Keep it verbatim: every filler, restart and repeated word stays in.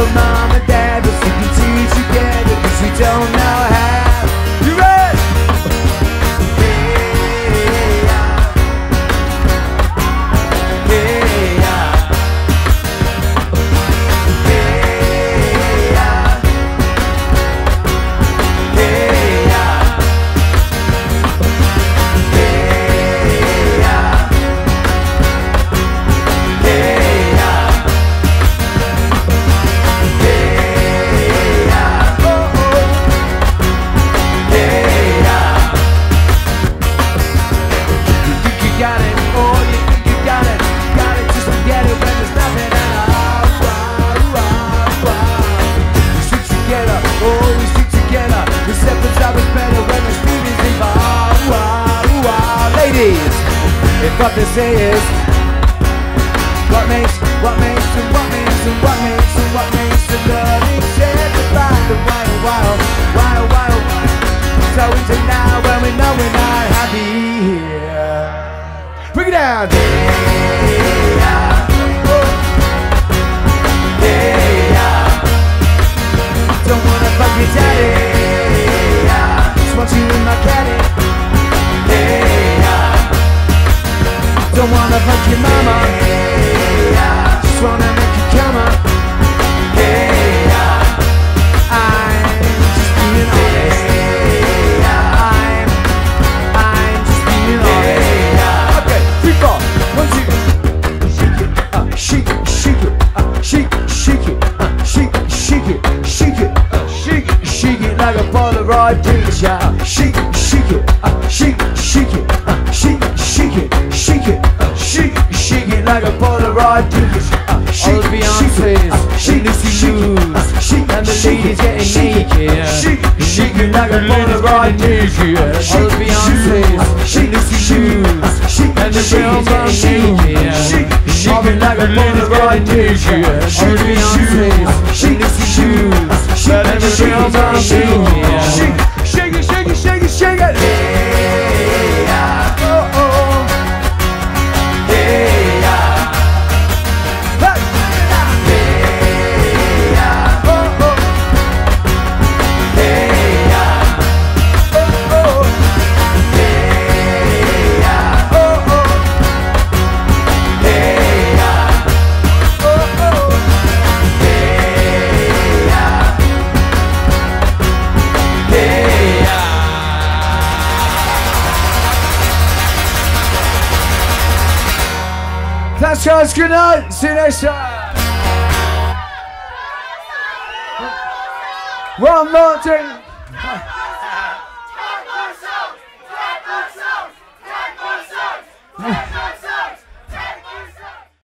for mom and dad, but sleeping tea together, cause we don't know how. You ready? Hey ya. Hey ya. Hey ya. Hey ya. If what they say is what makes, what makes, and what makes, and what makes, and what makes the loving shade the black and white, wild, wild, wild, wild. So into now when we know we're not happy here. Bring it down. Hey ya, hey ya. Don't wanna fuck your daddy. Hey ya, just want you in my caddy. Hey ya. Don't wanna fuck your mama. Hey ya. Just wanna make you come up. Hey ya. I'm just being honest. Hey ya. I'm, I'm just being honest. Hey ya. Okay, three, four, one, two. Shake it, uh, shake it, shake it, uh, shake it, shake it, uh, shake it, shake it, shake it, uh, shake it, shake it like a Polaroid picture. Shake it, shake it, uh, shake it, shake it, uh, shake it, shake it, shake it. Shake, shake it like a Polaroid picture. Uh, all the Beyoncé's, shake, Lucy Lou's, and the ladies getting naked. Shake, shake it like a Polaroid picture. All the Beyoncé's, shake, Lucy Lou's, and the ladies getting naked. Shake, shake it like a Polaroid picture. All the Beyoncé's, shake, Lucy Lou's, and the ladies getting naked. Shake, shake it, shake it, shake it, shake it. Hey ya, oh oh. Hey ya, hey, hey ya, oh oh, hey ya, oh oh, hey ya, oh oh, hey ya, oh oh, hey ya, hey ya. Thanks guys, good night, see you next time. One more thing. Take more songs, take more songs, take more songs.